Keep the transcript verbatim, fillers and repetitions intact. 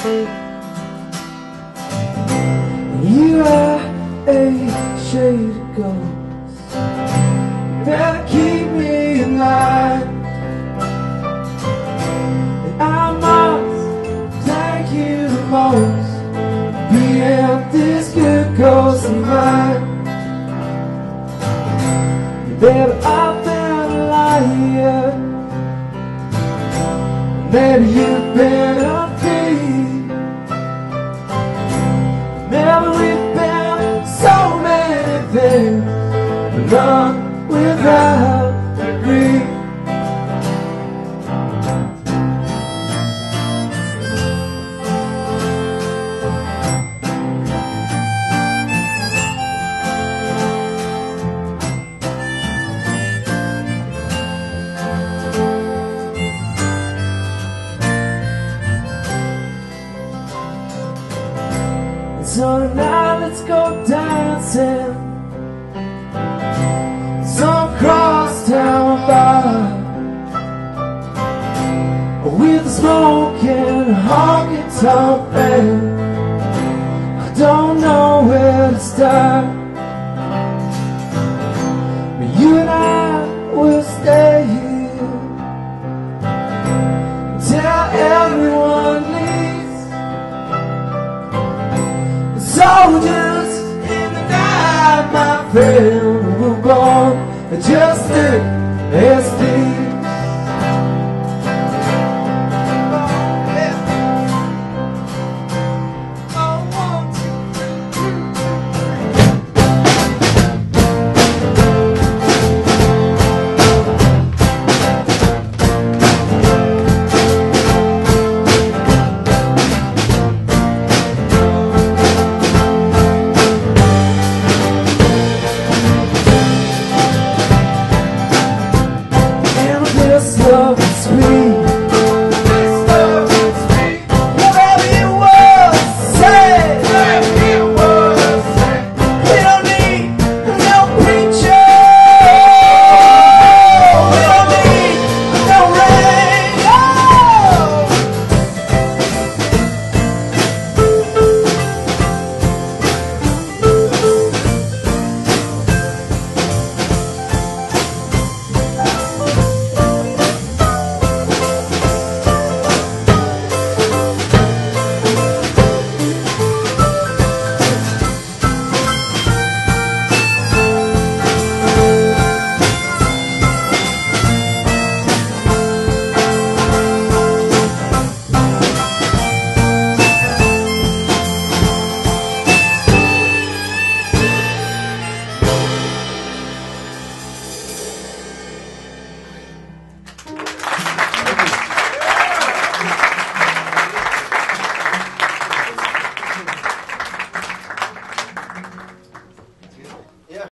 You are a shade of ghost, better keep me in line. And I must thank you the most, being this good ghost of mine. Baby, I've been a liar, maybe you've been a thief. Maybe we've been so many things, but none without regret. So tonight let's go dancing some crosstown bar, with a smoking honky tonk band. I don't know where to start, but you and I will stay here until everyone leaves. Soldiers in the night, my friend, were born just as